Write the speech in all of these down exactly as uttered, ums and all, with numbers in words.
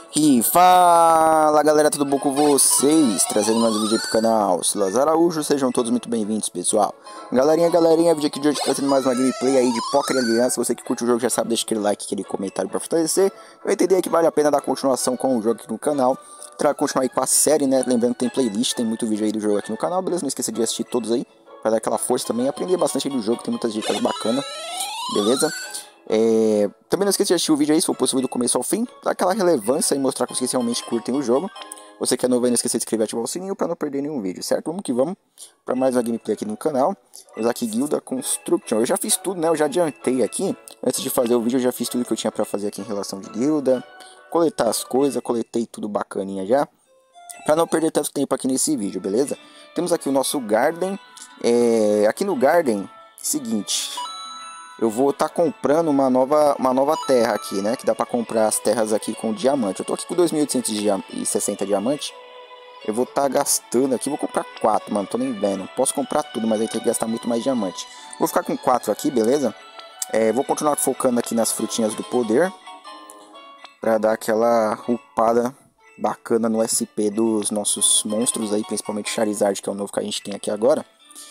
E fala galera, tudo bom com vocês? Trazendo mais um vídeo aí pro canal Silas Araújo, sejam todos muito bem-vindos, pessoal. Galerinha, galerinha, vídeo aqui de hoje trazendo mais uma gameplay aí de Poker Aliança. Você que curte o jogo já sabe, deixa aquele like, aquele comentário pra fortalecer. Eu entendi que vale a pena dar continuação com o jogo aqui no canal, pra continuar aí com a série, né? Lembrando que tem playlist, tem muito vídeo aí do jogo aqui no canal, beleza? Não esqueça de assistir todos aí, pra dar aquela força também, aprender bastante aí do jogo, tem muitas dicas bacanas, beleza? É, também não esqueça de assistir o vídeo aí, se for possível, do começo ao fim, dar aquela relevância e mostrar que vocês realmente curtem o jogo. Você que é novo aí, não esqueça de se inscrever e ativar o sininho para não perder nenhum vídeo, certo? Vamos que vamos para mais uma gameplay aqui no canal. Usar aqui Guilda Construction. Eu já fiz tudo, né? Eu já adiantei aqui. Antes de fazer o vídeo, eu já fiz tudo que eu tinha para fazer aqui em relação de Guilda. Coletar as coisas, coletei tudo bacaninha já, para não perder tanto tempo aqui nesse vídeo, beleza? Temos aqui o nosso Garden. É, aqui no Garden, seguinte... Eu vou estar tá comprando uma nova, uma nova terra aqui, né? Que dá pra comprar as terras aqui com diamante. Eu tô aqui com dois mil oitocentos e sessenta diamantes. Eu vou estar tá gastando aqui. Vou comprar quatro, mano. Tô nem vendo. Posso comprar tudo, mas aí tem que gastar muito mais diamante. Vou ficar com quatro aqui, beleza? É, vou continuar focando aqui nas frutinhas do poder. Pra dar aquela upada bacana no S P dos nossos monstros aí. Principalmente Charizard, que é o novo que a gente tem aqui agora.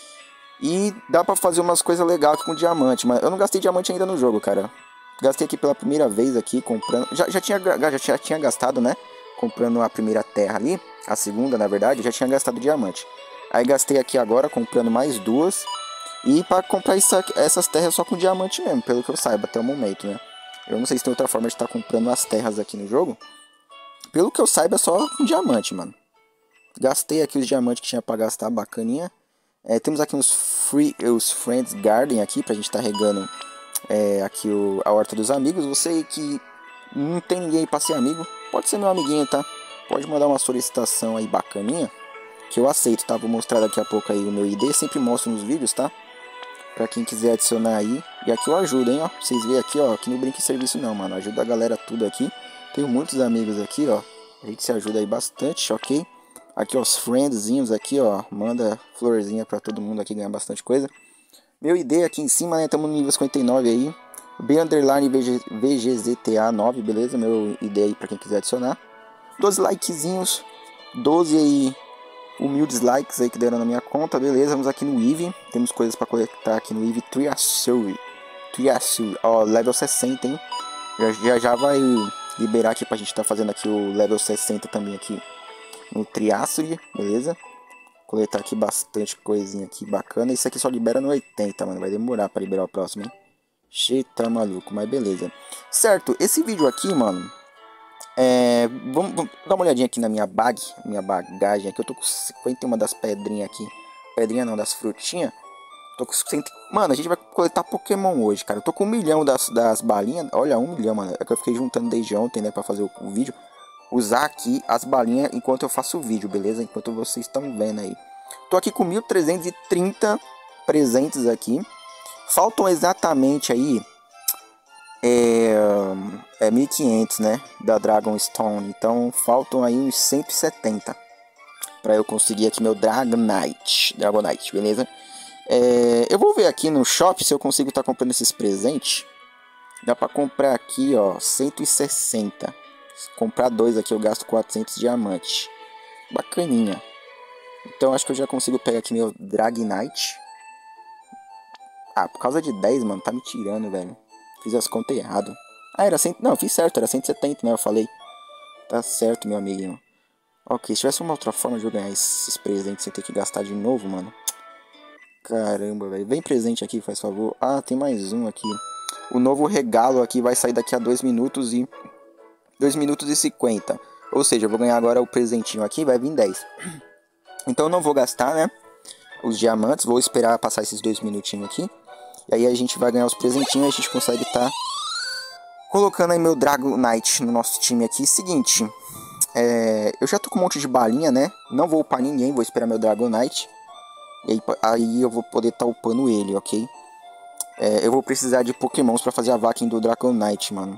E dá pra fazer umas coisas legais aqui com diamante, mas eu não gastei diamante ainda no jogo, cara. Gastei aqui pela primeira vez aqui, comprando... Já, já, tinha, já, já tinha gastado, né? Comprando a primeira terra ali, a segunda, na verdade, já tinha gastado diamante. Aí gastei aqui agora, comprando mais duas. E pra comprar essa, essas terras só com diamante mesmo, pelo que eu saiba até o momento, né? Eu não sei se tem outra forma de estar comprando as terras aqui no jogo. Pelo que eu saiba, é só com diamante, mano. Gastei aqui os diamantes que tinha pra gastar, bacaninha. É, temos aqui uns free, os Friends Garden aqui pra gente estar tá regando é, aqui o, a horta dos amigos. Você que não tem ninguém pra ser amigo, pode ser meu amiguinho, tá? Pode mandar uma solicitação aí bacaninha, que eu aceito, tá? Vou mostrar daqui a pouco aí o meu I D, sempre mostro nos vídeos, tá? Pra quem quiser adicionar aí. E aqui eu ajudo, hein, ó. Vocês veem aqui, ó, que não brinca em serviço não, mano. Ajuda a galera tudo aqui. Tenho muitos amigos aqui, ó. A gente se ajuda aí bastante, ok? Aqui, ó, os friendzinhos aqui, ó. Manda florzinha pra todo mundo aqui ganhar bastante coisa. Meu I D aqui em cima, né? Estamos no nível cinquenta e nove aí. B underline V G Z T A nove, beleza? Meu I D aí pra quem quiser adicionar. doze likezinhos. doze aí humildes likes aí que deram na minha conta, beleza? Vamos aqui no Eevee. Temos coisas pra coletar aqui no Eevee. Triassuri. Triassuri. Ó, level sessenta, hein? Já, já já vai liberar aqui pra gente tá fazendo aqui o level sessenta também aqui no Triassuri, beleza? Coletar aqui bastante coisinha aqui bacana. Isso aqui só libera no oitenta, mano. Vai demorar pra liberar o próximo, hein? Cheio, tá maluco, mas beleza. Certo, esse vídeo aqui, mano, é... Vamos, vamos dar uma olhadinha aqui na minha bag, minha bagagem aqui. Eu tô com cinquenta e uma das pedrinhas aqui. Pedrinha não, das frutinhas. Tô com cento... Mano, a gente vai coletar Pokémon hoje, cara. Eu tô com um milhão das, das balinhas. Olha, um milhão, mano. É que eu fiquei juntando desde ontem, né, pra fazer o, o vídeo. Usar aqui as balinhas enquanto eu faço o vídeo, beleza? Enquanto vocês estão vendo aí. Tô aqui com mil trezentos e trinta presentes aqui. Faltam exatamente aí é, é mil e quinhentos, né? Da Dragonstone. Então faltam aí uns cento e setenta para eu conseguir aqui meu Dragonite. Dragonite, beleza? É, eu vou ver aqui no shop se eu consigo estar tá comprando esses presentes. Dá para comprar aqui, ó, cento e sessenta. Se comprar dois aqui eu gasto quatrocentos diamantes. Bacaninha. Então acho que eu já consigo pegar aqui meu Dragonite. Ah, por causa de dez, mano, tá me tirando, velho. Fiz as contas errado. Ah, era cem... Não, fiz certo, era cento e setenta, né? Eu falei. Tá certo, meu amiguinho. Ok, se tivesse uma outra forma de eu ganhar esses presentes sem ter que gastar de novo, mano. Caramba, velho. Vem presente aqui, faz favor. Ah, tem mais um aqui. O novo regalo aqui vai sair daqui a dois minutos e... dois minutos e cinquenta. Ou seja, eu vou ganhar agora o presentinho aqui, vai vir dez. Então eu não vou gastar, né, os diamantes. Vou esperar passar esses dois minutinhos aqui. E aí a gente vai ganhar os presentinhos. E a gente consegue estar tá colocando aí meu Dragonite no nosso time aqui. Seguinte, é, eu já tô com um monte de balinha, né. Não vou upar ninguém, vou esperar meu Dragonite. E aí, aí eu vou poder estar tá upando ele, ok? É, eu vou precisar de Pokémons pra fazer a vaca do Dragonite, mano.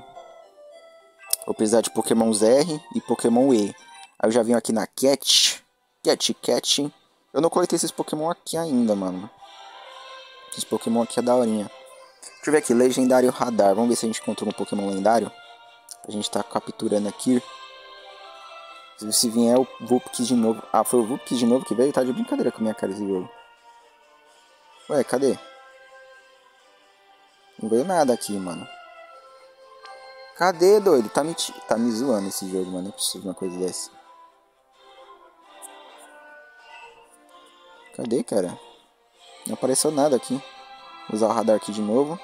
Vou precisar de Pokémon R e Pokémon E. Aí eu já vim aqui na Cat. Cat, Cat. Eu não coletei esses Pokémon aqui ainda, mano. Esses Pokémon aqui é daorinha. Deixa eu ver aqui, Legendário Radar. Vamos ver se a gente encontrou um Pokémon lendário. A gente tá capturando aqui. Se vier o Vulpix de novo... Ah, foi o Vulpix de novo que veio? Tá de brincadeira com a minha cara esse jogo. Ué, cadê? Não veio nada aqui, mano. Cadê, doido? Tá me, tá me zoando esse jogo, mano. Não é possível uma coisa dessa. Cadê, cara? Não apareceu nada aqui. Vou usar o radar aqui de novo.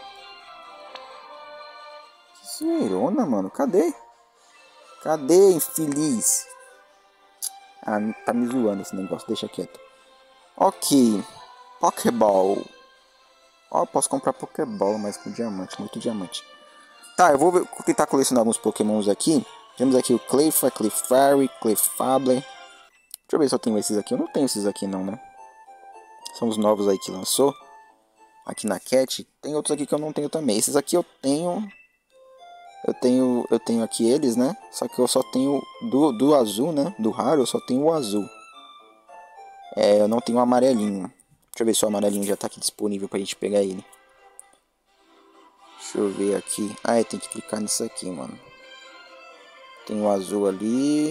Que zoeirona, mano. Cadê? Cadê, infeliz? Ah, tá me zoando esse negócio. Deixa quieto. Ok. Pokéball. Ó, oh, posso comprar Pokéball, mas com diamante. Muito diamante. Tá, eu vou ver, tentar colecionar alguns Pokémons aqui. Temos aqui o Clefairy, Clefairy, Clefable. Deixa eu ver se eu tenho esses aqui. Eu não tenho esses aqui não, né? São os novos aí que lançou. Aqui na Cat. Tem outros aqui que eu não tenho também. Esses aqui eu tenho... Eu tenho, eu tenho aqui eles, né? Só que eu só tenho do, do azul, né? Do raro, eu só tenho o azul. É, eu não tenho o amarelinho. Deixa eu ver se o amarelinho já tá aqui disponível pra gente pegar ele. Deixa eu ver aqui. Ah, é, tem que clicar nisso aqui, mano. Tem o azul ali.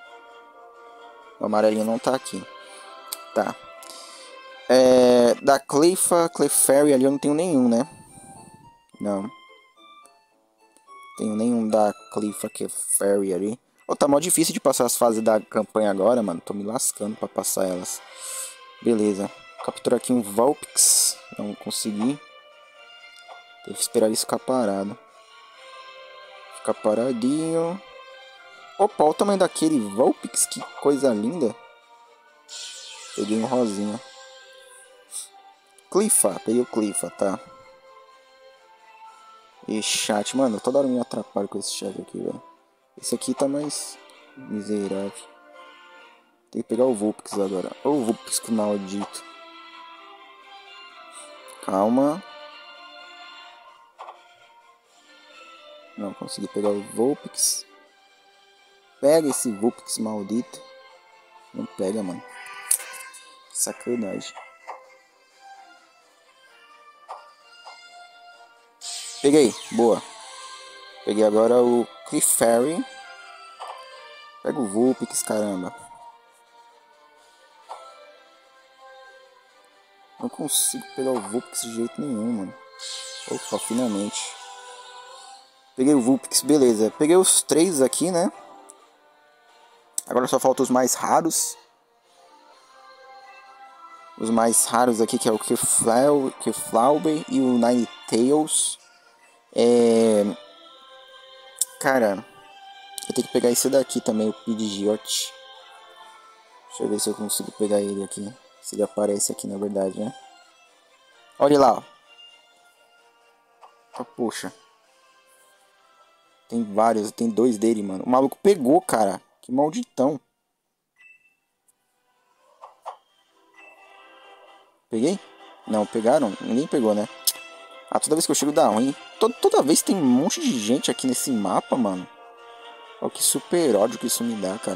O amarelinho não tá aqui. Tá. É, da Clefa, Clefairy ali eu não tenho nenhum, né? Não. Tenho nenhum da Clefa, Clefairy ali. Oh, tá mó difícil de passar as fases da campanha agora, mano. Tô me lascando pra passar elas. Beleza. Capturar aqui um Vulpix. Não consegui. Teve que esperar ele ficar parado. Ficar paradinho. Opa, olha o tamanho daquele Vulpix. Que coisa linda. Peguei um rosinha. Clefa. Peguei o Clefa, tá. E chat. Mano, toda hora eu me atrapalho com esse chat aqui, velho. Esse aqui tá mais miserável. Tem que pegar o Vulpix agora. Ô, o Vulpix que maldito. Calma. Não consegui pegar o Vulpix. Pega esse Vulpix maldito. Não pega, mano. Sacanagem. Peguei. Boa. Peguei agora o Clefairy. Pega o Vulpix, caramba. Não consigo pegar o Vulpix de jeito nenhum, mano. Opa, finalmente. Peguei o Vulpix, beleza. Peguei os três aqui, né? Agora só faltam os mais raros. Os mais raros aqui, que é o Clefable e o Ninetales. É... Cara, eu tenho que pegar esse daqui também, o Pidgeot. Deixa eu ver se eu consigo pegar ele aqui. Se ele aparece aqui, na verdade, né? Olha lá, ó. Oh, poxa. Tem vários, tem dois dele, mano. O maluco pegou, cara. Que malditão. Peguei? Não, pegaram? Ninguém pegou, né? Ah, toda vez que eu chego dá ruim. Toda, toda vez tem um monte de gente aqui nesse mapa, mano. Olha que super ódio que isso me dá, cara.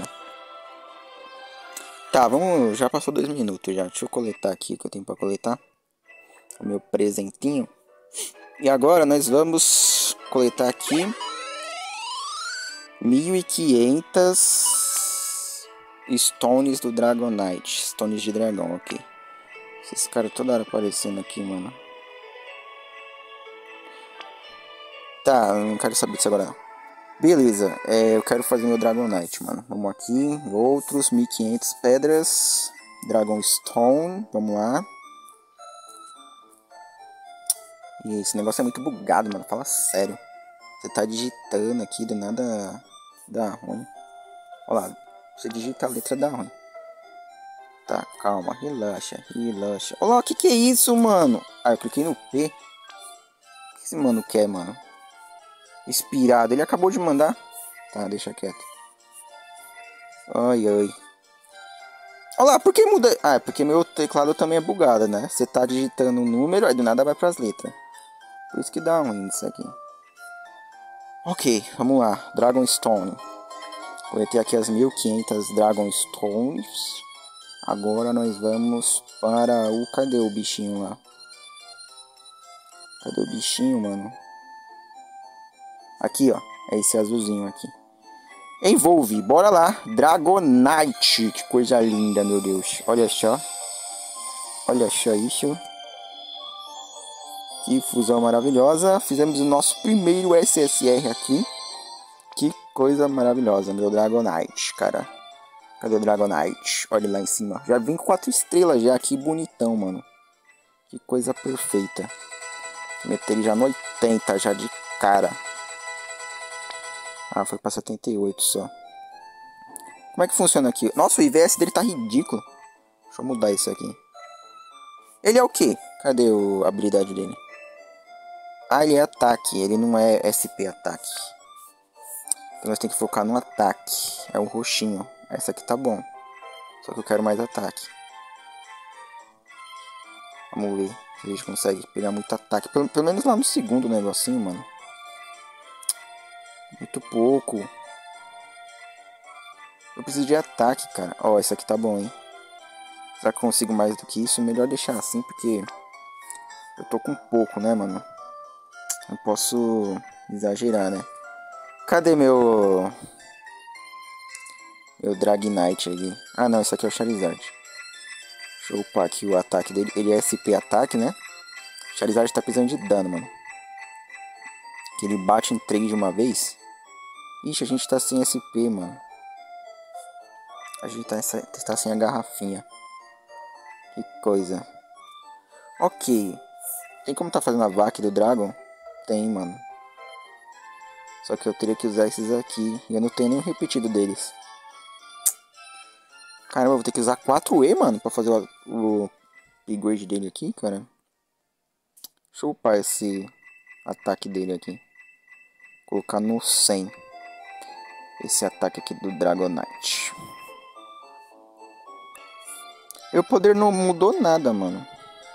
Tá, vamos... Já passou dois minutos já. Deixa eu coletar aqui o que eu tenho pra coletar. O meu presentinho. E agora nós vamos coletar aqui mil e quinhentas Stones do Dragonite. Stones de dragão, ok. Esses caras toda hora aparecendo aqui, mano. Tá, não quero saber disso agora não. Beleza, é, eu quero fazer meu Dragonite, mano. Vamos aqui, outros mil e quinhentas pedras. Dragon Stone, vamos lá. E esse negócio é muito bugado, mano. Fala sério. Você tá digitando aqui, do nada dá ruim. Olha lá, você digita a letra dá ruim. Tá, calma, relaxa, relaxa. Olha lá, o que que é isso, mano? Ah, eu cliquei no P. O que esse mano quer, mano? Inspirado, ele acabou de mandar. Tá, deixa quieto. Ai, ai. Olha lá, por que muda? Ah, é porque meu teclado também é bugado, né? Você tá digitando um número, aí do nada vai pras letras. Por isso que dá ruim isso aqui. Ok, vamos lá. Dragon Stone. Coletei aqui as mil e quinhentas Dragon Stones. Agora nós vamos para o... Cadê o bichinho lá? Cadê o bichinho, mano? Aqui, ó. É esse azulzinho aqui. Envolve, bora lá. Dragonite, que coisa linda, meu Deus. Olha só. Olha só isso. Que fusão maravilhosa. Fizemos o nosso primeiro S S R aqui. Que coisa maravilhosa, meu Dragonite, cara. Cadê o Dragonite? Olha lá em cima. Já vem com quatro estrelas já. Que bonitão, mano. Que coisa perfeita. Meter ele já no oitenta, já de cara. Ah, foi pra setenta e oito só. Como é que funciona aqui? Nossa, o I V S dele tá ridículo. Deixa eu mudar isso aqui. Ele é o quê? Cadê o, a habilidade dele? Ah, ele é ataque. Ele não é S P ataque. Então nós temos que focar no ataque. É o roxinho. Essa aqui tá bom. Só que eu quero mais ataque. Vamos ver se a gente consegue pegar muito ataque. Pelo, pelo menos lá no segundo negocinho, mano. Muito pouco. Eu preciso de ataque, cara. Ó, oh, esse aqui tá bom, hein? Será que eu consigo mais do que isso? Melhor deixar assim, porque eu tô com pouco, né, mano? Não posso exagerar, né? Cadê meu... Meu Dragonite ali? Ah, não, esse aqui é o Charizard. Deixa eu upar aqui o ataque dele. Ele é S P ataque, né? O Charizard tá precisando de dano, mano. Que ele bate em três de uma vez. Ixi, a gente tá sem S P, mano. A gente tá, essa, tá sem a garrafinha. Que coisa. Ok. Tem como tá fazendo a vaca do Dragon? Tem, mano. Só que eu teria que usar esses aqui. E eu não tenho nenhum repetido deles. Caramba, eu vou ter que usar quatro E, mano. Pra fazer o, o upgrade dele aqui, cara. Deixa eu upar esse ataque dele aqui. Colocar no cem. Esse ataque aqui do Dragonite. E o poder não mudou nada, mano.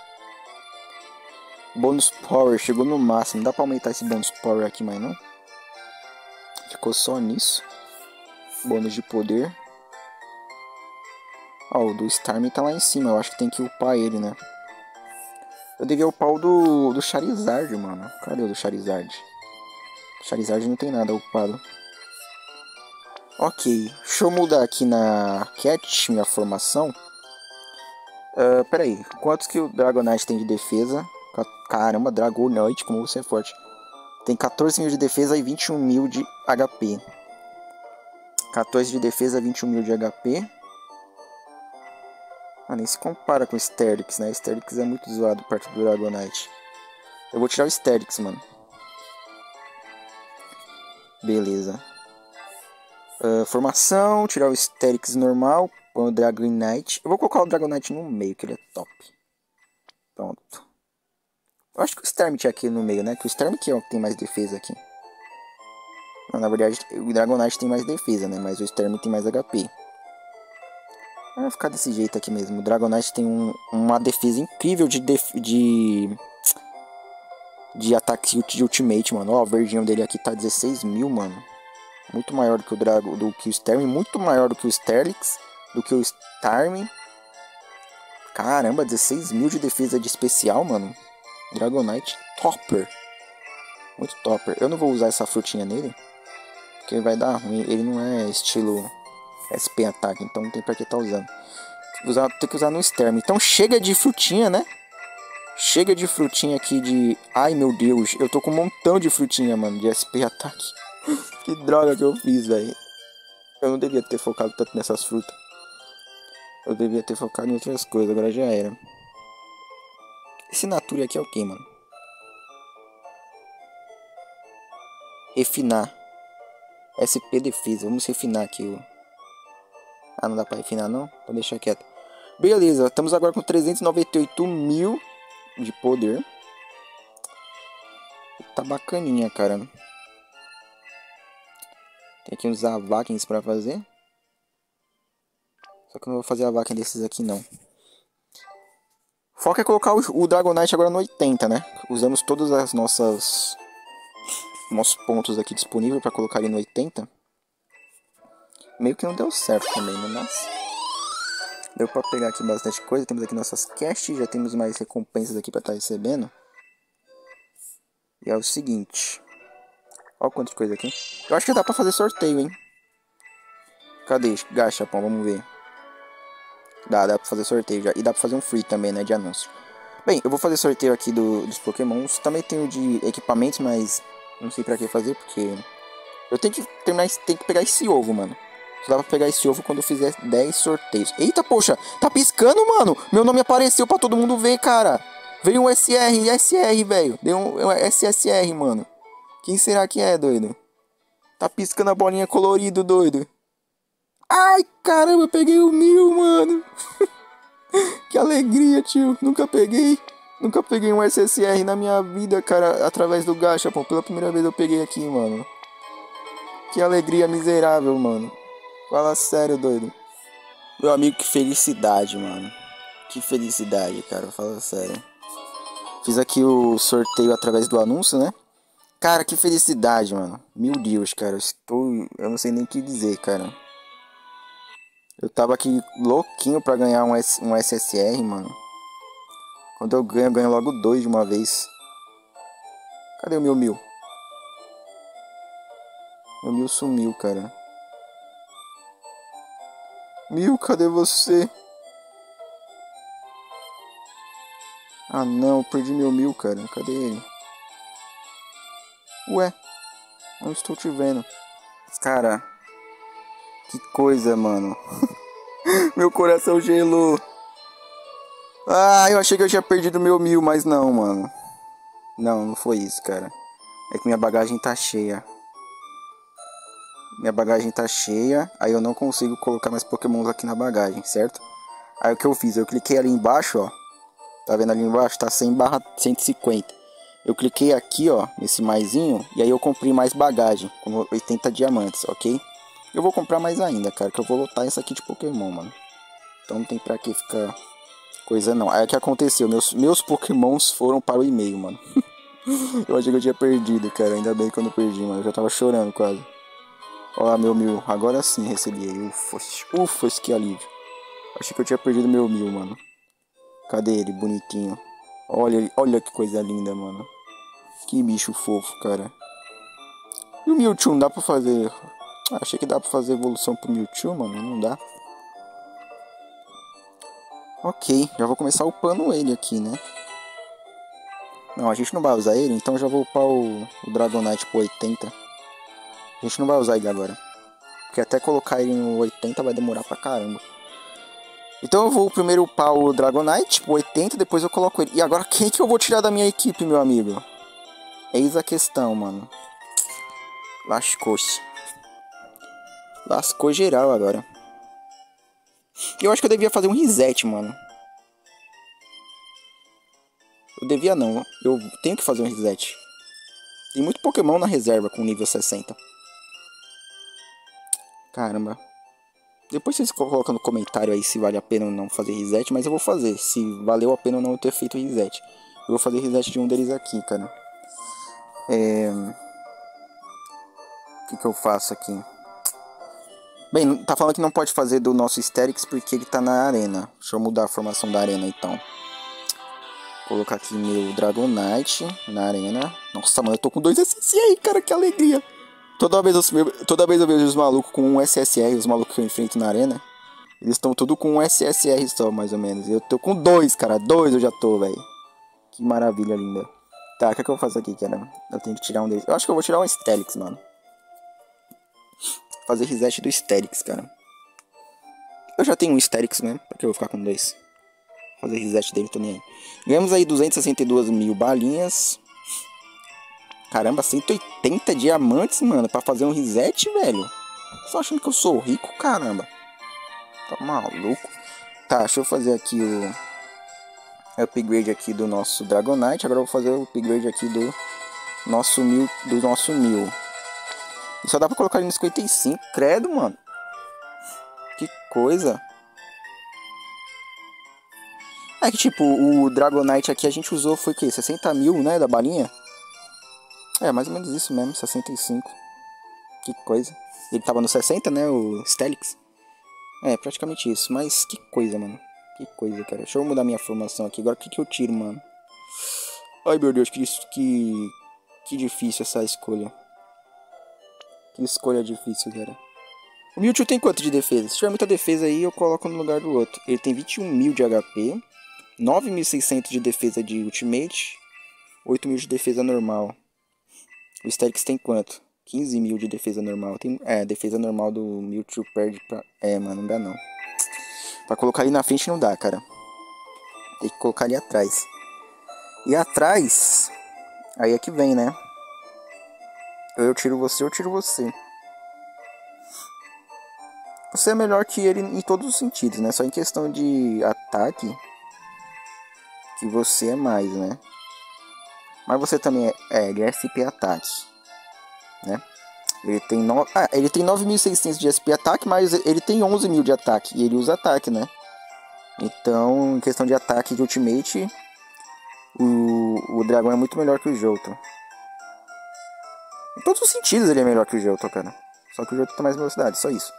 Bônus Power chegou no máximo. Não dá pra aumentar esse Bônus Power aqui mais não. Ficou só nisso. Bônus de poder. Ó, oh, o do Starmie tá lá em cima. Eu acho que tem que upar ele, né? Eu devia upar o do, do Charizard, mano. Cadê o do Charizard? O Charizard não tem nada upado. Ok. Deixa eu mudar aqui na Cat, minha formação. Uh, pera aí, quantos que o Dragonite tem de defesa? Caramba, Dragonite, como você é forte. Tem quatorze mil de defesa e vinte e um mil de H P. quatorze de defesa, vinte e um mil de H P. Ah, nem se compara com o Sterlix, né? O Sterlix é muito zoado perto do Dragonite. Eu vou tirar o Sterlix, mano. Beleza. Uh, formação, tirar o Sterlix normal. Põe o Dragonite. Eu vou colocar o Dragonite no meio, que ele é top. Pronto. Eu acho que o Starmie aqui no meio, né? Que o Starmie que é o que tem mais defesa aqui. Não, na verdade, o Dragonite tem mais defesa, né? Mas o Starmie tem mais H P. Vai ficar desse jeito aqui mesmo. O Dragonite tem um, uma defesa incrível de... Def de... De ataque de Ultimate, mano. Ó, o verdinho dele aqui tá dezesseis mil, mano. Muito maior do que o Drago, do que o Starmie. Muito maior do que o Sterlix. Do que o Starmie. Caramba, dezesseis mil de defesa de especial, mano. Dragonite topper. Muito topper. Eu não vou usar essa frutinha nele. Porque vai dar ruim. Ele não é estilo S P ataque. Então não tem pra que tá usando. Tem que usar, tem que usar no Starmie. Então chega de frutinha, né? Chega de frutinha aqui de... Ai, meu Deus. Eu tô com um montão de frutinha, mano. De S P ataque. Que droga que eu fiz, velho. Eu não devia ter focado tanto nessas frutas. Eu devia ter focado em outras coisas. Agora já era. Esse Nature aqui é o que, mano? Refinar. S P defesa. Vamos refinar aqui. Ó. Ah, não dá pra refinar não? Então deixa quieto. Beleza. Estamos agora com trezentos e noventa e oito mil de poder. Tá bacaninha, cara. Tem que usar a vaca pra fazer. Só que eu não vou fazer a vaca desses aqui, não. Foca é colocar o, o Dragonite agora no oitenta, né? Usamos todas as nossas... Nossos pontos aqui disponíveis pra colocar ele no oitenta. Meio que não deu certo também, né? Mas... Deu pra pegar aqui bastante coisa. Temos aqui nossas casts. Já temos mais recompensas aqui pra estar recebendo. E é o seguinte. Olha quanto de coisa aqui. Eu acho que dá pra fazer sorteio, hein? Cadê? Gachapon, vamos ver. Dá, dá pra fazer sorteio já. E dá pra fazer um free também, né? De anúncio. Bem, eu vou fazer sorteio aqui do, dos Pokémons. Também tenho de equipamentos, mas não sei pra que fazer, porque... Eu tenho que terminar, tenho que pegar esse ovo, mano. Só dá pra pegar esse ovo quando eu fizer dez sorteios. Eita, poxa, tá piscando, mano. Meu nome apareceu pra todo mundo ver, cara. Veio um S R, S R, velho. Deu um, um S S R, mano. Quem será que é, doido? Tá piscando a bolinha colorido, doido. Ai, caramba, eu peguei o mil, mano. Que alegria, tio. Nunca peguei. Nunca peguei um S S R na minha vida, cara, através do Gachapon. Pela primeira vez eu peguei aqui, mano. Que alegria miserável, mano. Fala sério, doido. Meu amigo, que felicidade, mano. Que felicidade, cara. Fala sério. Fiz aqui o sorteio através do anúncio, né? Cara, que felicidade, mano. Meu Deus, cara. Eu estou... Eu não sei nem o que dizer, cara. Eu tava aqui louquinho pra ganhar um, S... um S S R, mano. Quando eu ganho, eu ganho logo dois de uma vez. Cadê o meu mil? Meu mil sumiu, cara. Mil, cadê você? Ah não, eu perdi meu mil, cara. Cadê ele? Ué, não estou te vendo. Cara, que coisa, mano. Meu coração gelou. Ah, eu achei que eu tinha perdido meu mil, mas não, mano. Não, não foi isso, cara. É que minha bagagem tá cheia. Minha bagagem tá cheia, aí eu não consigo colocar mais pokémons aqui na bagagem, certo? Aí o que eu fiz? Eu cliquei ali embaixo, ó. Tá vendo ali embaixo? Tá cem barra cento e cinquenta. Eu cliquei aqui, ó, nesse maisinho, e aí eu comprei mais bagagem, com oitenta diamantes, ok? Eu vou comprar mais ainda, cara, que eu vou lotar isso aqui de Pokémon, mano. Então não tem pra que ficar coisa não. Aí o que aconteceu? Meus, meus Pokémons foram para o e-mail, mano. Eu achei que eu tinha perdido, cara. Ainda bem que eu não perdi, mano. Eu já tava chorando quase. Ó lá, meu mil. Agora sim recebi aí. Ufa, ufa, que alívio. Achei que eu tinha perdido meu mil, mano. Cadê ele? Bonitinho. Olha, olha que coisa linda, mano. Que bicho fofo, cara. E o Mewtwo, não dá pra fazer... Ah, achei que dá pra fazer evolução pro Mewtwo, mano. Não dá. Ok, já vou começar upando ele aqui, né? Não, a gente não vai usar ele, então já vou upar o, o Dragonite pro oitenta. A gente não vai usar ele agora. Porque até colocar ele no oitenta vai demorar pra caramba. Então eu vou primeiro upar o Dragonite pro oitenta, depois eu coloco ele. E agora quem que eu vou tirar da minha equipe, meu amigo? Eis a questão, mano. Lascou-se. Lascou geral agora. Eu acho que eu devia fazer um reset, mano. Eu devia não. Eu tenho que fazer um reset. Tem muito Pokémon na reserva com nível sessenta. Caramba. Depois vocês colocam no comentário aí se vale a pena ou não fazer reset. Mas eu vou fazer. Se valeu a pena ou não eu ter feito reset. Eu vou fazer reset de um deles aqui, cara. É... O que que eu faço aqui? Bem, tá falando que não pode fazer do nosso Steelix porque ele tá na arena. Deixa eu mudar a formação da arena então. Vou colocar aqui meu Dragonite na arena. Nossa, mano, eu tô com dois S S R, cara, que alegria. Toda vez eu, toda vez eu vejo os malucos com um S S R, os malucos que eu enfrento na arena. Eles estão tudo com um S S R só, mais ou menos. Eu tô com dois, cara, dois eu já tô, velho. Que maravilha linda. Tá, o que é que eu faço aqui, cara? Eu tenho que tirar um deles. Eu acho que eu vou tirar um Steelix, mano. Fazer reset do Steelix, cara. Eu já tenho um Steelix, né? Pra que eu vou ficar com dois? Fazer reset dele também aí. Ganhamos aí duzentas e sessenta e duas mil balinhas. Caramba, cento e oitenta diamantes, mano. Pra fazer um reset, velho. Só achando que eu sou rico, caramba. Tá maluco? Tá, deixa eu fazer aqui o upgrade aqui do nosso Dragonite. Agora eu vou fazer o upgrade aqui do nosso mil. Do nosso mil. E só dá pra colocar ele no cinquenta e cinco. Credo, mano. Que coisa. É que tipo, o Dragonite aqui a gente usou foi o que? sessenta mil, né? Da balinha? É, mais ou menos isso mesmo, sessenta e cinco. Que coisa. Ele tava no sessenta, né? O Steelix. É, praticamente isso. Mas que coisa, mano. Que coisa, cara. Deixa eu mudar minha formação aqui. Agora o que, que eu tiro, mano? Ai, meu Deus, que, que, que difícil essa escolha. Que escolha difícil, cara. O Mewtwo tem quanto de defesa? Se tiver muita defesa aí, eu coloco no lugar do outro. Ele tem vinte e um mil de H P, nove mil e seiscentos de defesa de Ultimate, oito mil de defesa normal. O Steelix tem quanto? quinze mil de defesa normal. Tem, é, defesa normal do Mewtwo perde pra... É, mano, não dá não. Pra colocar ali na frente não dá, cara. Tem que colocar ali atrás. E atrás... Aí é que vem, né? Eu tiro você, eu tiro você. Você é melhor que ele em todos os sentidos, né? Só em questão de ataque... Que você é mais, né? Mas você também é, é ele é S P ataque, né? Ele tem, no... ah, ele tem nove mil e seiscentos de S P ataque, mas ele tem onze mil de ataque. E ele usa ataque, né? Então, em questão de ataque de Ultimate, o, o dragão é muito melhor que o Johto. Em todos os sentidos ele é melhor que o Johto, cara. Só que o Johto tem mais velocidade, só isso.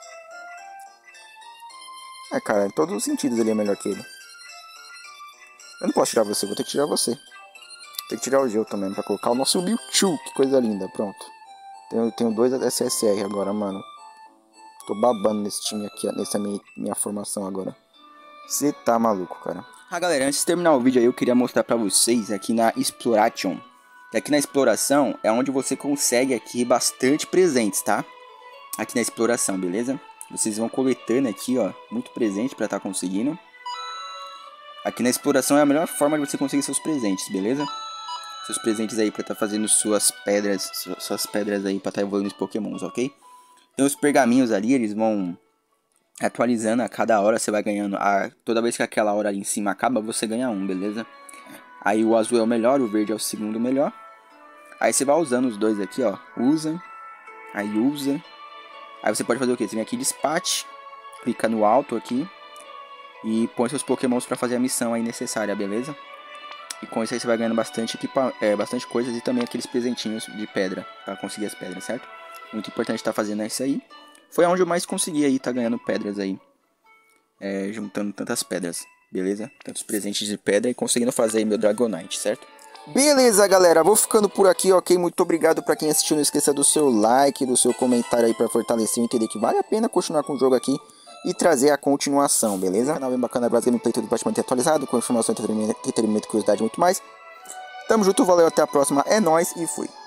É, cara, em todos os sentidos ele é melhor que ele. Eu não posso tirar você, vou ter que tirar você. Tem que tirar o Geo também pra colocar o nosso Mewtwo. Que coisa linda, pronto. Tenho, tenho dois S S R agora, mano. Tô babando nesse time aqui, nessa minha, minha formação agora. Você tá maluco, cara. Ah, galera, antes de terminar o vídeo aí, eu queria mostrar pra vocês aqui na Exploration. E aqui na exploração é onde você consegue aqui bastante presentes, tá? Aqui na exploração, beleza? Vocês vão coletando aqui, ó, muito presente pra tá conseguindo. Aqui na exploração é a melhor forma de você conseguir seus presentes, beleza? Seus presentes aí pra tá fazendo suas pedras, suas pedras aí pra tá evoluindo os pokémons, ok? Tem os pergaminhos ali, eles vão atualizando a cada hora, você vai ganhando. A, toda vez que aquela hora ali em cima acaba, você ganha um, beleza? Aí o azul é o melhor, o verde é o segundo melhor. Aí você vai usando os dois aqui, ó. Usa, aí usa. Aí você pode fazer o que? Você vem aqui, despache, clica no alto aqui. E põe seus pokémons pra fazer a missão aí necessária, beleza? E com isso aí você vai ganhando bastante, equipa é, bastante coisas e também aqueles presentinhos de pedra, pra conseguir as pedras, certo? Muito importante estar tá fazendo isso aí. Foi onde eu mais consegui aí, tá ganhando pedras aí. É, juntando tantas pedras, beleza? Tantos presentes de pedra e conseguindo fazer aí meu Dragonite, certo? Beleza, galera, vou ficando por aqui, ok? Muito obrigado pra quem assistiu, não esqueça do seu like, do seu comentário aí pra fortalecer e entender que vale a pena continuar com o jogo aqui. E trazer a continuação, beleza? Canal bem bacana, Brasil Gameplay, tudo praticamente atualizado, com informação, entretenimento, curiosidade e muito mais. Tamo junto, valeu, até a próxima, é nóis e fui.